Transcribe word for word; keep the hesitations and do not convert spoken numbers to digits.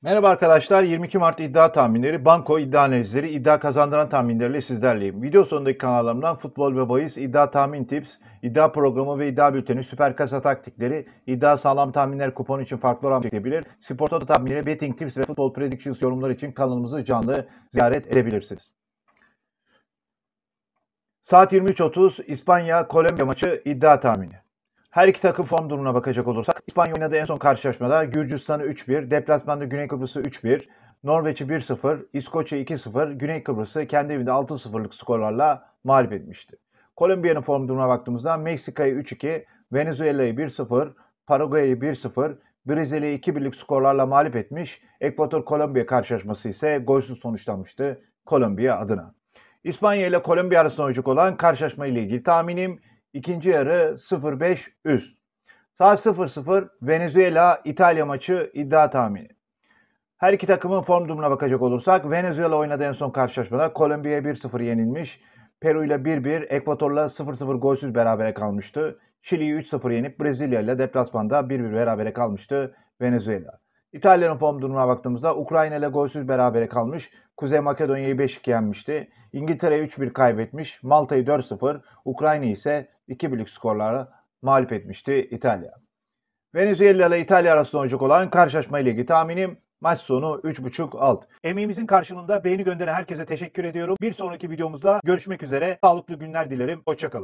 Merhaba arkadaşlar, yirmi iki Mart iddia tahminleri, banko iddia analizleri, iddia kazandıran tahminleriyle sizlerleyim. Video sonundaki kanallarımdan futbol ve bahis, iddia tahmin tips, iddia programı ve iddia bülteni, süper kasa taktikleri, iddia sağlam tahminler kupon için farklı oran çekebilir, spor toto tahminleri, betting tips ve futbol predictions yorumları için kanalımızı canlı ziyaret edebilirsiniz. Saat yirmi üç otuz İspanya-Kolombiya maçı iddia tahmini. Her iki takım form durumuna bakacak olursak İspanya oynadığı en son karşılaşmada Gürcistan'ı üç bir, deplasmanda Güney Kıbrıs'ı üç bir, Norveç'i bir sıfır, İskoçya iki sıfır, Güney Kıbrıs'ı kendi evinde altı sıfırlık skorlarla mağlup etmişti. Kolombiya'nın form durumuna baktığımızda Meksika'yı üç iki, Venezuela'yı bir sıfır, Paraguay'ı bir sıfır, Brezilya'yı iki birlik skorlarla mağlup etmiş. Ekvador-Kolombiya karşılaşması ise golsüz sonuçlanmıştı Kolombiya adına. İspanya ile Kolombiya arasında oynayacak olan karşılaşma ile ilgili tahminim ikinci yarı sıfır beş üst. Saat sıfır sıfır Venezuela İtalya maçı iddia tahmini. Her iki takımın form durumuna bakacak olursak Venezuela oynadığı en son karşılaşmada Kolombiya'ya bir sıfır yenilmiş. Peru ile bir bir, Ekvador'la sıfır sıfır golsüz berabere kalmıştı. Şili'yi üç sıfır yenip Brezilya ile deplasmanda bir bir berabere kalmıştı Venezuela. İtalya'nın form durumuna baktığımızda Ukrayna ile golsüz berabere kalmış. Kuzey Makedonya'yı beş iki yenmişti. İngiltere'yi üç bir kaybetmiş. Malta'yı dört sıfır. Ukrayna ise iki birlik skorlarla mağlup etmişti İtalya. Venezuela ile İtalya arasında oynayacak olan karşılaşma ile ilgili tahminim maç sonu üç buçuk alt. Emeğimizin karşılığında beğeni gönderen herkese teşekkür ediyorum. Bir sonraki videomuzda görüşmek üzere. Sağlıklı günler dilerim. Hoşçakalın.